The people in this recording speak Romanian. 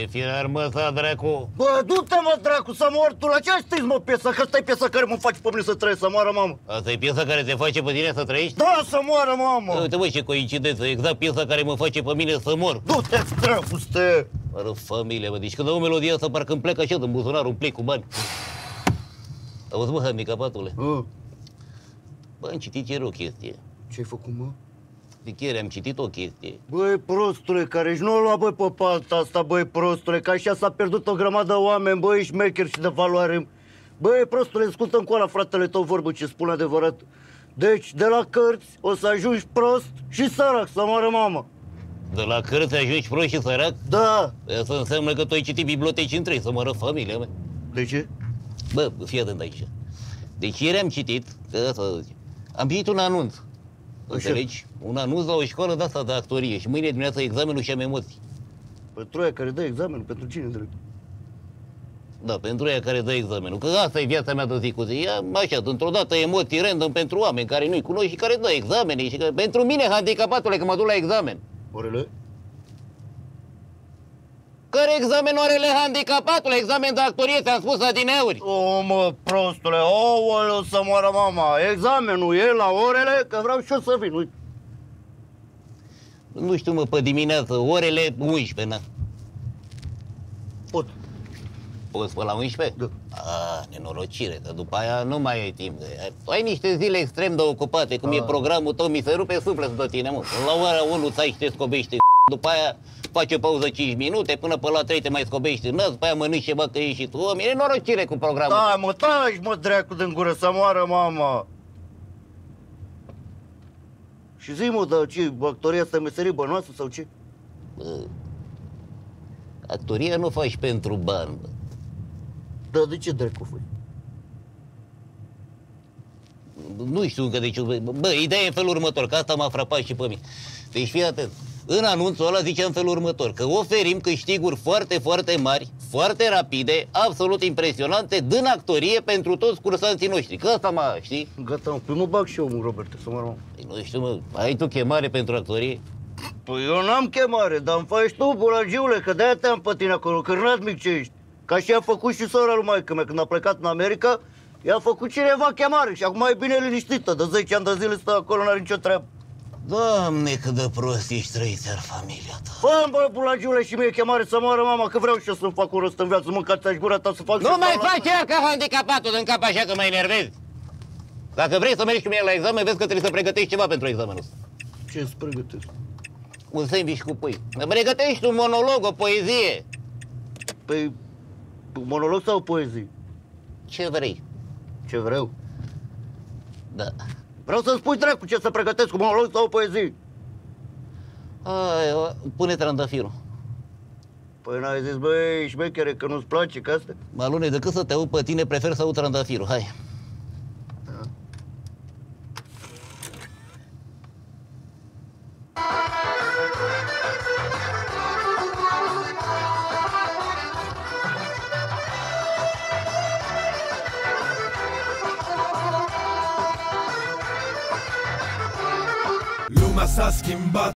firar, mă, sa, dracu. Bă, du-te, mă, dracu, să mor tu. La ce stai, mă, piesa? Că asta e piesa care mă face pe mine să trăiesc, să moară, mamă. Asta e piesa care te face pe tine să trăiești? Da, să moară, mamă. Uite, bă, ce coincidență, exact piesa care mă face pe mine să mor. Du-te, dracu, stă. Ară familie, bă, deci când au melodia asta, parcă îmi plecă așa din buzunar un plic cu bani. Auzi, bă, handicapatule? Bă, am citit ieri o chestie. Ce-ai făcut, mă? Zic, ieri am citit o chestie. Băi, prostule, care și nu o lua, băi, pe partea asta, băi, prostule, că așa s-a pierdut o grămadă de oameni, băi, șmecheri și de valoare. Băi, prostule, ascultă-mi cu ăla, fratele tău, vorbă ce spune adevărat. Deci, de la cărți o să ajungi prost și sărac, să moară mama. De la cărți ajungi prost și sărac? Da. Asta înseamnă că tu ai citit biblioteci întregi, să moară familia mea. De ce? Bă, fii atent aici. Deci ieri am citit, că asta zice, am citit un anunț. Înțelegi? Un anunț la o școală de asta de actorie și mâine dimineața examenul și am emoții. Pentru aia care dă examenul, pentru cine, drept? Da, pentru aia care dă examenul. Că asta e viața mea de zi cu zi. E așa, dintr-o dată emoții random pentru oameni care nu-i cunoști și care dă examene. Și că, pentru mine, handicapatule, că mă duc la examen. Orele? Care examen orele, handicapatule? Examen de actorie, ți-am spus adineauri. O, mă, prostule, o să moară mama. Examenul e la orele, că vreau și eu să vin, uite. Nu știu, mă, pe dimineață, orele 11, na. Pot. Poți pe la 11? Da. A, nenorocire, că după aia nu mai ai timp. Tu ai niște zile extrem de ocupate, cum e programul tău, mi se rupe sufletul de tine, mă. La ora 1 ți-ai și te scobești, după aia faci o pauză 5 minute, până pe la 3 te mai scobești în nas, după aia mănânci ceva că ești și tu. O, e nenorocire cu programul. Da, mă, taci, mă, dracu din gură, să moară mama. Și zi, mă, dar ce, actoria asta e meserie bănoasă sau ce? Bă, actoria nu faci pentru bani, bă. Dar de ce dracu fui? Nu știu încă de ce. Bă, ideea e în felul următor, că asta m-a frapat și pe mine. Deci fii atent. În anunțul ăla zicea în felul următor, că oferim câștiguri foarte, foarte mari, foarte rapide, absolut impresionante, din actorie pentru toți cursanții noștri. Că asta mă, știi? Gata, mă, păi mă bag și eu, mă, Robert, să mă rog. Păi nu știu, mă, ai tu chemare pentru actorie? Păi eu n-am chemare, dar îmi faci tu, bulagiule, că de-aia te-am pe tine acolo, cârnat mic ce ești. Ca și a făcut și sora lui maică mea, când a plecat în America, i-a făcut cineva chemare și acum e bine liniștită, de 10 ani de zile stă acolo, n-are nicio treabă. Doamne, cât de prost ești trăiți ar familia ta. Fă-mi, bă, bulagiule, și mie chemare să moară mama, că vreau și eu să-mi fac un rost în viață, mâncați-aș gura ta să fac... Nu mai faci ea ca handicapatul din cap așa că mă enervezi. Dacă vrei să mergi cu mine la examen, vezi că trebuie să pregătești ceva pentru examenul ăsta. Ce-ți pregătesc? Un sandwich cu pui. Pregătești un monolog, o poezie. Păi, monolog sau poezie? Ce vrei? Ce vreau? Da. Vreau să-mi spui dracu ce să pregătesc, un monolog sau o poezie. Hai, pune trandafirul. Păi n-ai zis, băi, șmechere, că nu-ți place că asta? Malune, decât să te aud pe tine, prefer să aud trandafirul. Hai. Lumea s-a schimbat.